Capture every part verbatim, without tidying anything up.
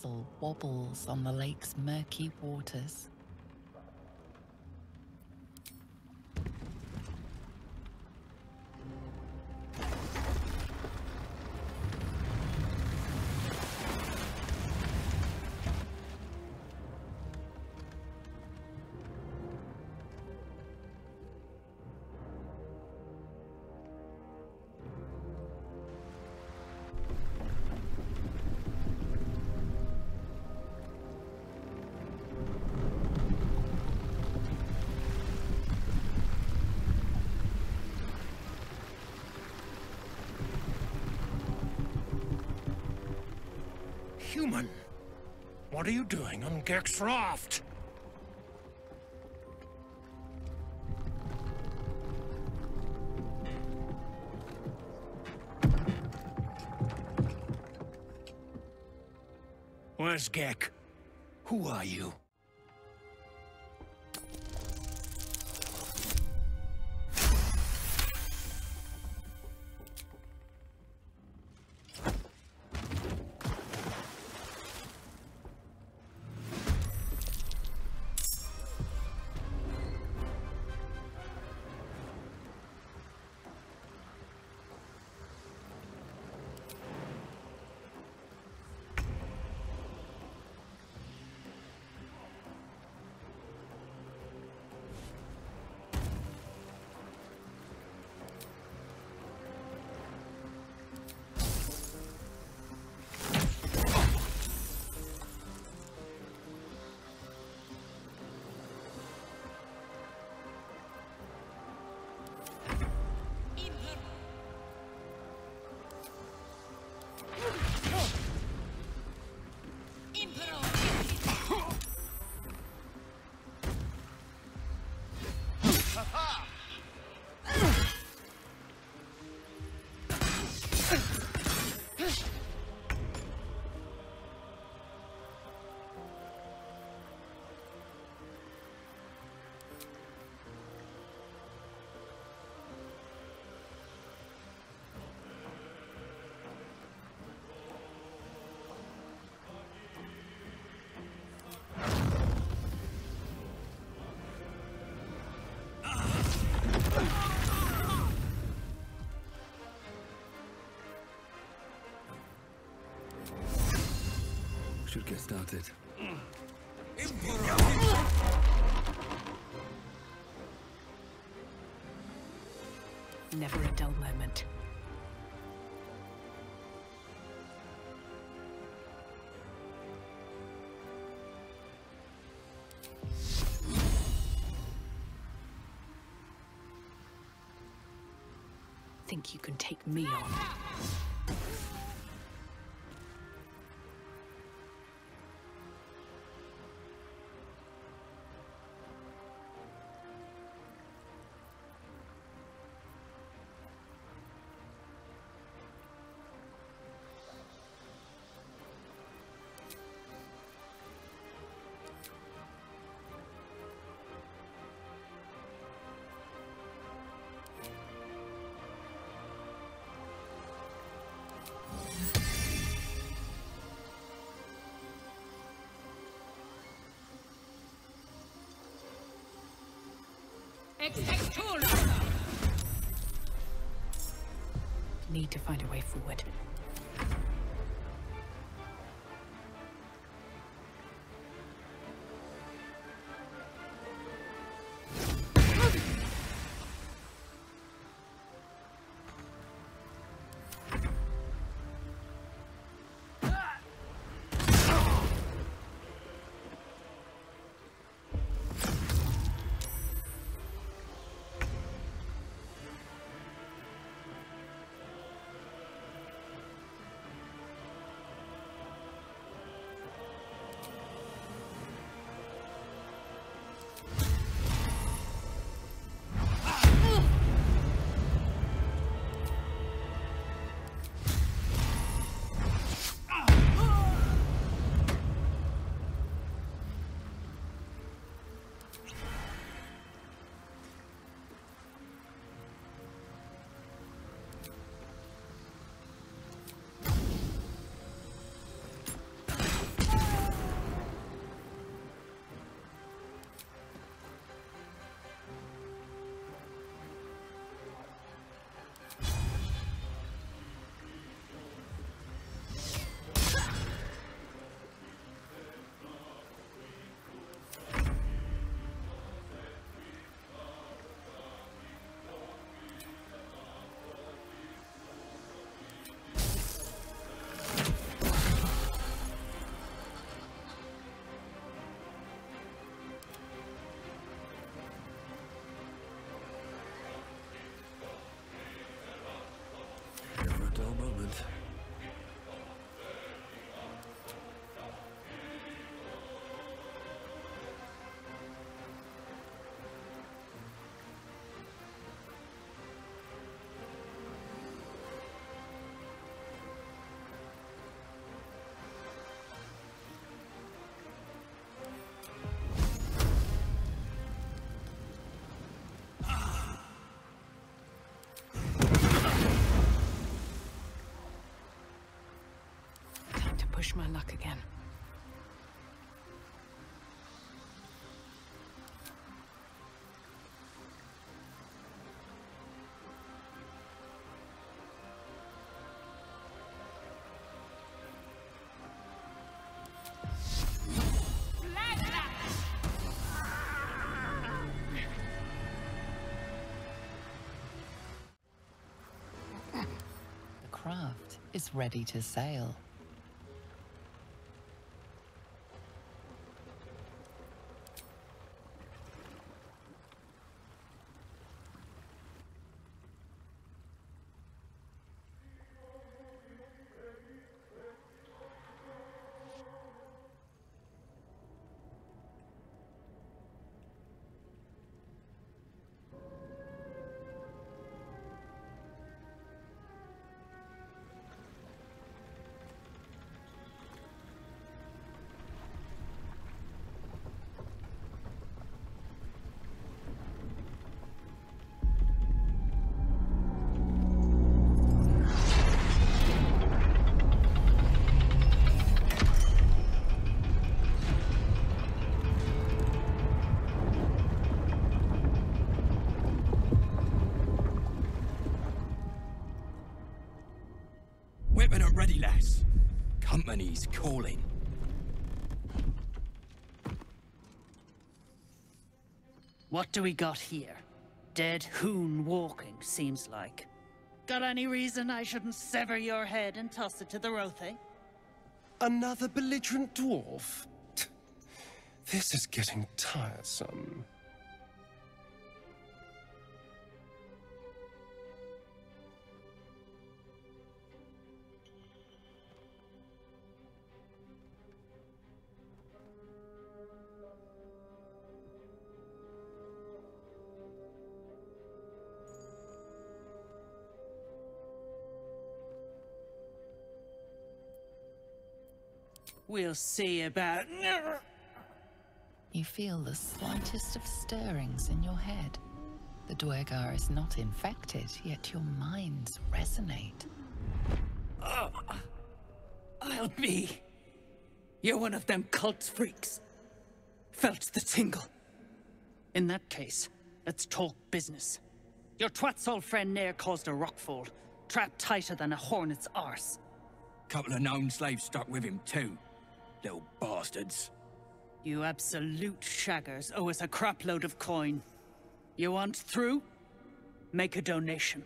vessel wobbles on the lake's murky waters. Human! What are you doing on Gek's raft? Where's Gek? Who are you? Should get started. Never a dull moment. Think you can take me on? Need to find a way forward. moment. Time to push my luck again. The craft is ready to sail. Weapon at ready, lass. Company's calling. What do we got here? Dead hoon walking, seems like. Got any reason I shouldn't sever your head and toss it to the Rothe? Another belligerent dwarf? This is getting tiresome. We'll see about... You feel the slightest of stirrings in your head. The Duergar is not infected, yet your minds resonate. Oh, I'll be... You're one of them cult freaks. Felt the tingle. In that case, let's talk business. Your twat's old friend Nair caused a rockfall, trapped tighter than a hornet's arse. Couple of known slaves stuck with him too. Little bastards. You absolute shaggers owe us a crapload of coin. You want through? Make a donation.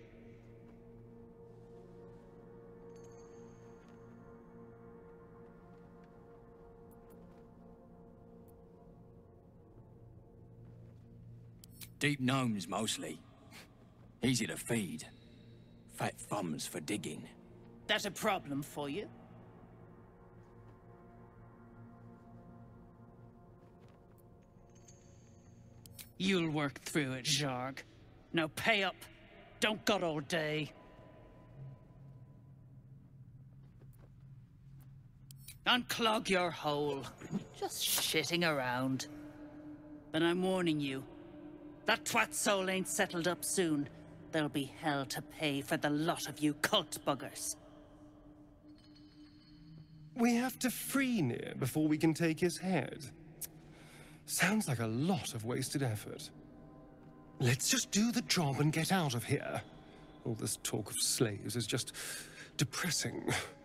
Deep gnomes mostly. Easy to feed. Fat thumbs for digging. That a problem for you? You'll work through it, Zharg. Now pay up. Don't got all day. Unclog your hole. Just shitting around. But I'm warning you. That twat soul ain't settled up soon. There'll be hell to pay for the lot of you cult buggers. We have to free Nier before we can take his head. Sounds like a lot of wasted effort. Let's just do the job and get out of here. All this talk of slaves is just depressing.